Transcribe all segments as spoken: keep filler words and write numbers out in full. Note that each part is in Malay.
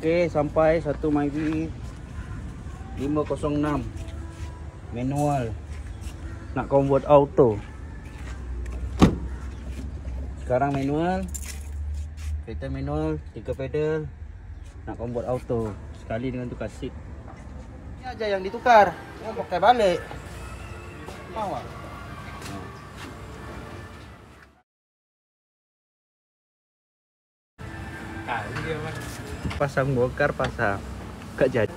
Okey, sampai satu Myvi lima kosong enam manual. Nak convert auto. Sekarang manual. Kereta manual, tiga pedal. Nak convert auto sekali dengan tukar seat. Ini aja yang ditukar. Oh, pakai balik. Mau ah? Kali dia mas. Pasang bongkar, pasang. Gak jadi.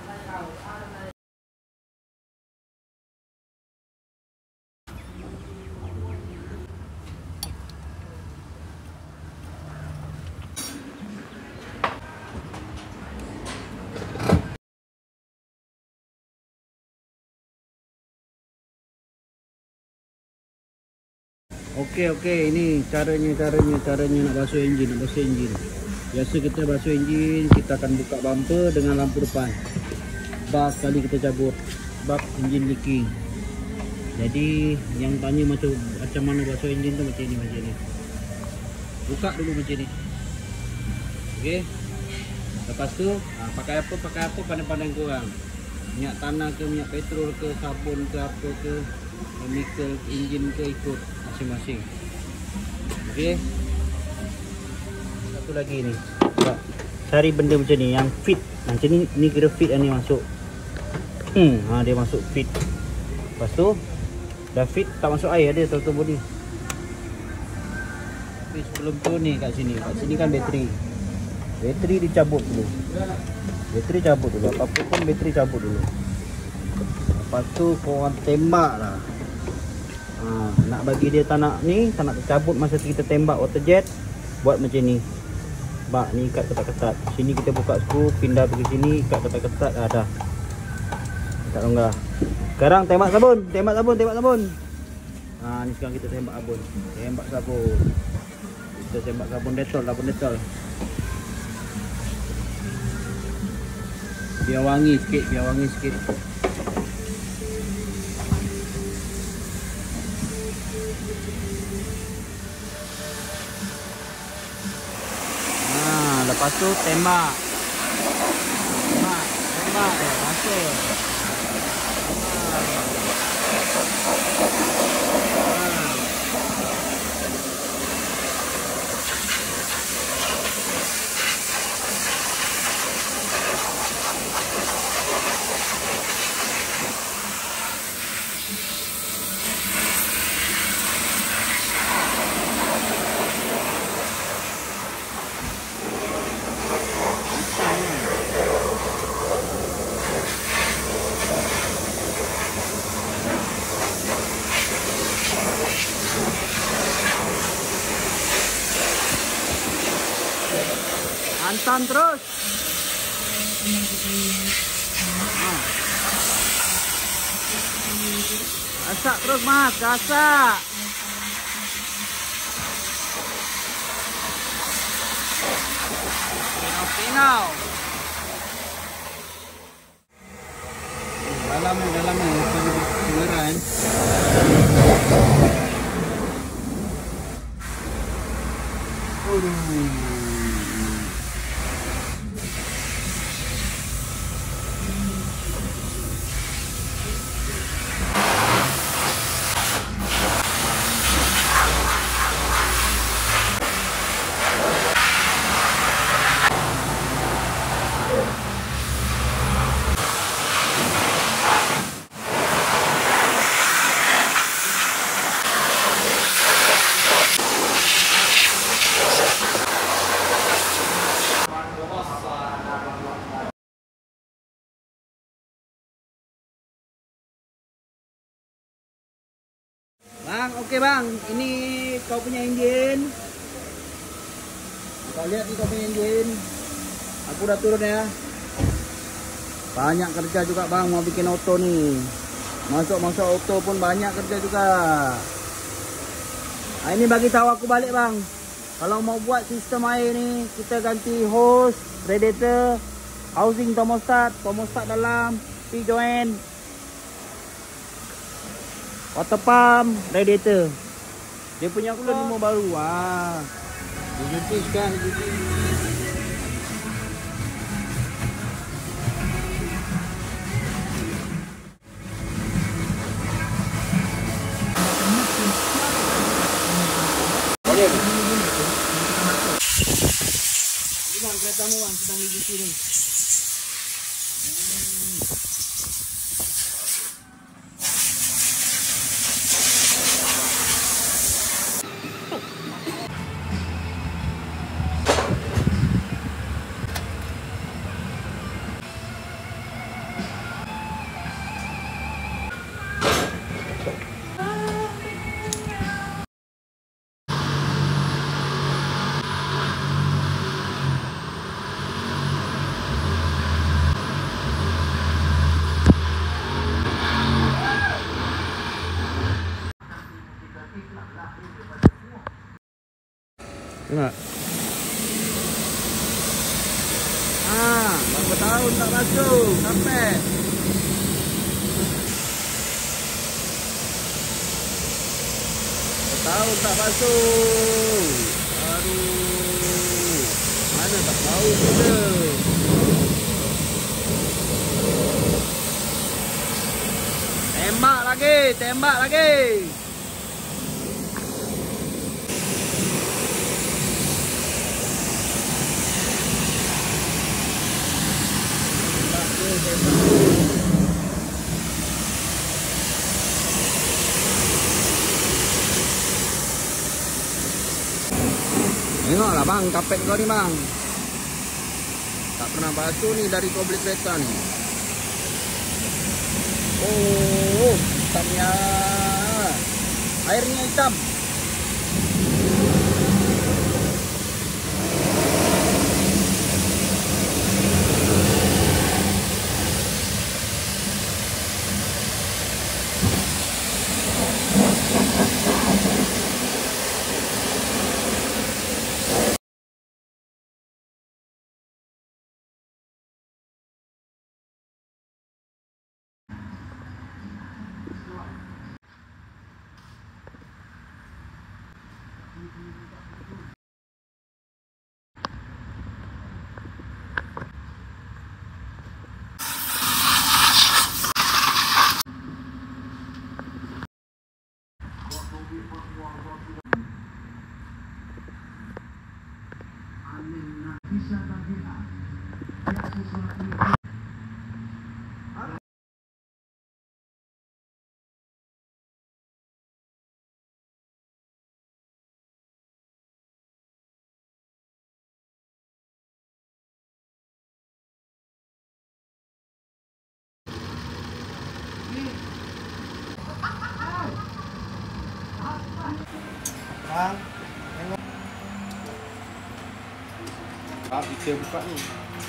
Okey okey, ini caranya caranya caranya nak basuh enjin, nak basuh enjin. Biasa kita basuh enjin, kita akan buka bumper dengan lampu depan. Bas sekali kita cabut bab enjin leaking. Jadi yang tanya macam macam mana basuh enjin tu macam ni macam ni. Buka dulu macam ni. Okey. Lepas tu ha, pakai apa pakai apa pandai-pandai korang. Minyak tanah ke minyak petrol ke sabun ke apa ke chemical enjin ke ikut masing-masing. Okey. Satu lagi ni. Cari benda macam ni yang fit. Macam ni ni kira fit yang ni masuk. Hmm, ha dia masuk fit. Lepas tu dah fit tak masuk air dia total body. Tapi sebelum tu ni kat sini, kat sini kan bateri. Bateri dicabut dulu. Bateri cabut dulu. Apa-apa pun bateri cabut dulu. Lepas tu korang tembak lah. Ha, nak bagi dia tak nak ni, tak nak tercabut masa kita tembak water jet, buat macam ni. Bak ni ikat ketat-ketat. Sini kita buka skru, pindah pergi sini, ikat ketat-ketat. Ah, dah. Tak longgar. Sekarang tembak sabun, tembak sabun, tembak sabun. Ha, ni sekarang kita tembak sabun. Tembak sabun. Kita tembak sabun Dettol, sabun Dettol. Biar wangi sikit, biar wangi sikit. Lepas tu tembak. Tembak, tembak eh, masuk. Hantam terus. Ah. Gasak terus mas, gasak. Okay now. Dalamnya, dalamnya kedengaran. Aduh. Bang, oke okay bang, ini kau punya enjin. Kau lihat nih kau punya enjin. Aku udah turun ya. Banyak kerja juga bang, mau bikin auto nih. Masuk-masuk auto pun banyak kerja juga. Nah, ini bagi tahu aku balik bang. Kalau mau buat sistem air nih, kita ganti hose, radiator, housing thermostat, thermostat dalam, T-joint, water pump, radiator. Dia punya aku lima baru. Wah. Dijutis kan, dijutis. lama bang sedang gigi sini. Enggak. Ah, berapa tahun tak masuk sampai. Berapa tahun tak masuk. Aduh. Mana tak tahu kita. Tembak lagi, tembak lagi. Tengoklah bang, kapek kau ni bang. Tak pernah basuh ni dari kau beli kereta ni. Oh, hitamnya. Airnya hitam. Bang, tengok. Ah, kita buka ni.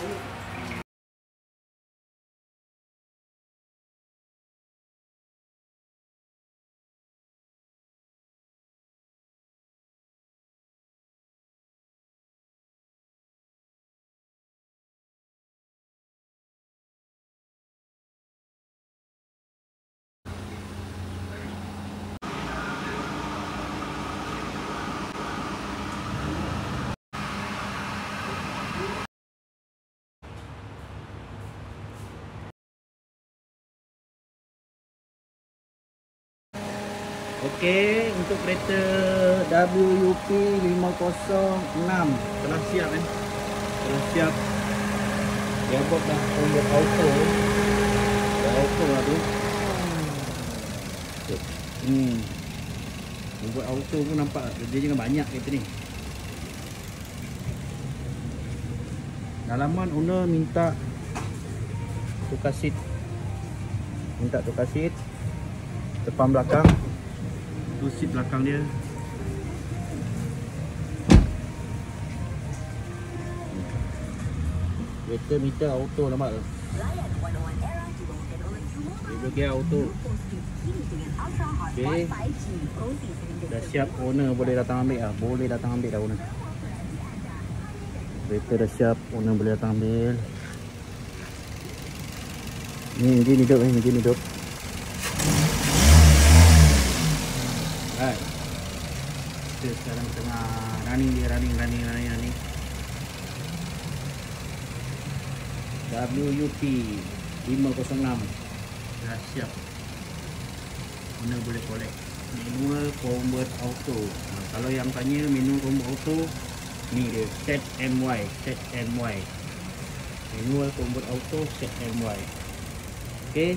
Okey, untuk kereta W U P lima kosong enam telah siap eh. Telah siap. Dia buat dah convert auto. Dah auto lah tu. Hmm. Dia buat auto pun nampak kerja jangan banyak kereta ni. Dalaman owner minta tukar seat. Minta tukar seat. Depan belakang. Tu seat belakang dia. Kereta meter auto nampak tu. Dia gear auto. Okay. Dah siap, owner boleh datang ambil lah. Boleh datang ambil dah owner. Kereta dah siap, owner boleh datang ambil. Ni enjin hidup ni, enjin hidup. Hai. Kita sekarang tengah running dia, running, running, running, running. W U P lima kosong enam dah siap. Mana boleh collect. Manual convert auto. Nah, kalau yang tanya manual convert auto, Ni dia set M Y, set M Y. Manual convert auto set M Y. Okey.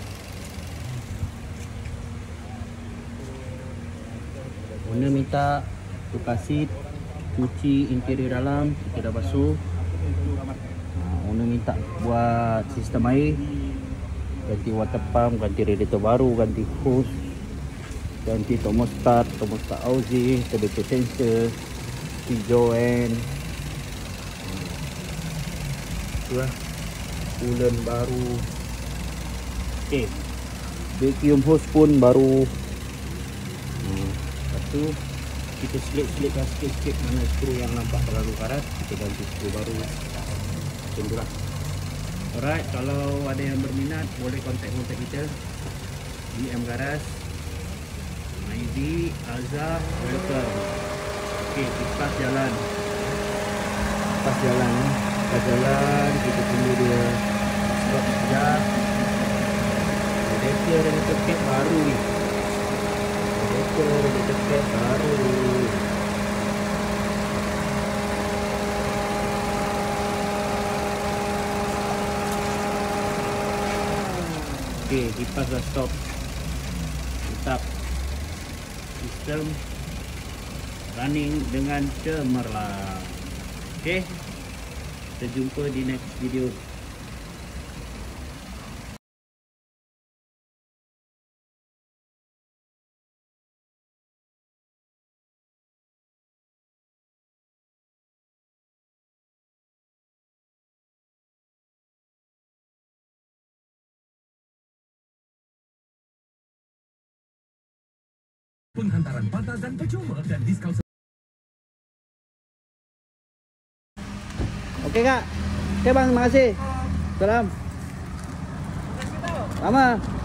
Owner minta tu kasih cuci interior dalam, kita dah basuh. Ha, owner minta buat sistem air, ganti water pump, ganti radiator baru, ganti hose, ganti thermostat, thermostat housing, temperature sensor, join. Itulah coolant baru. Okey. Vacuum hose pun baru. Hmm. Lepas tu kita selit-selitkan sikit-sikit mana skru yang nampak terlalu karat, kita ganti skru baru. Macam itulah. Alright, kalau ada yang berminat boleh kontak-kontak kita di M Garas. Maidi, Azhar, welcome. Okey, kipas jalan. Kipas jalan ni. Kipas jalan, kita tunggu dia sebab sekejap. Radiator dan radiator baru ni. Radiator dan radiator baru. Okey, kipas dah stop. Mantap. Sistem running dengan cemerlang. Okey, kita jumpa di next video. Penghantaran patah dan percuma dan diskaun. Okey kak. Okey bang, terima kasih. Salam. Lama.